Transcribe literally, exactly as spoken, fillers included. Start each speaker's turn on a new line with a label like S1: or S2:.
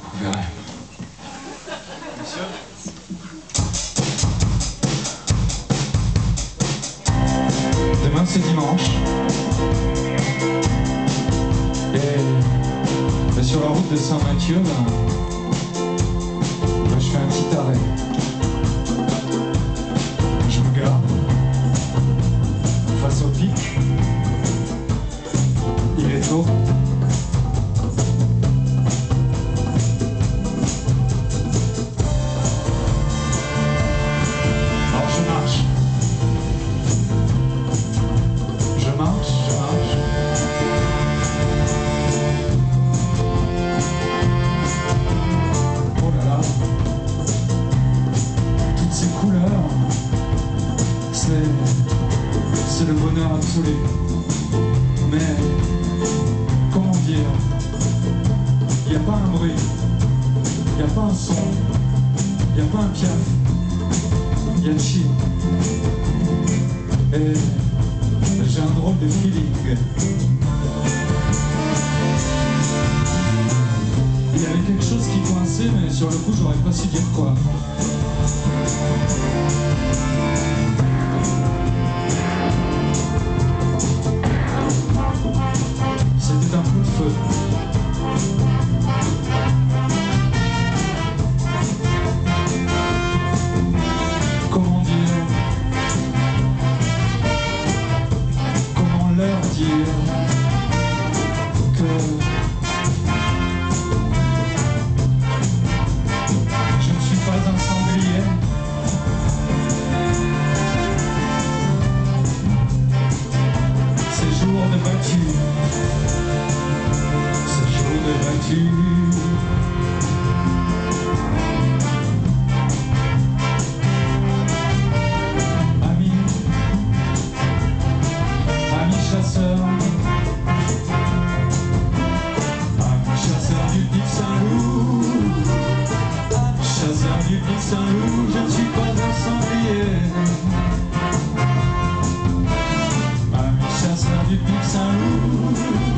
S1: Vous verrez. Monsieur ? Demain c'est dimanche. Et ben, sur la route de Saint-Mathieu, ben, ben, je fais un petit arrêt. Je me garde face au pic. Il est tôt. Alors je marche. Je marche, je marche. Oh là là. Toutes ces couleurs, c'est c'est le bonheur absolu. Mais comment dire, il n'y a pas un bruit, il n'y a pas un son, il n'y a pas un piaf, il y a le chill. Et j'ai un drôle de feeling. Il y avait quelque chose qui coinçait, mais sur le coup, j'aurais pas su dire quoi. C'était un coup de feu. Comment dire? Comment leur dire que je ne suis pas un sanglier? Ces jours de battu, ces jours de battu. Amis, amis chasseurs, amis chasseurs du Pic Saint-Loup, amis chasseurs du Pic Saint-Loup, je ne suis pas un sanglier. Amis chasseurs du Pic Saint-Loup,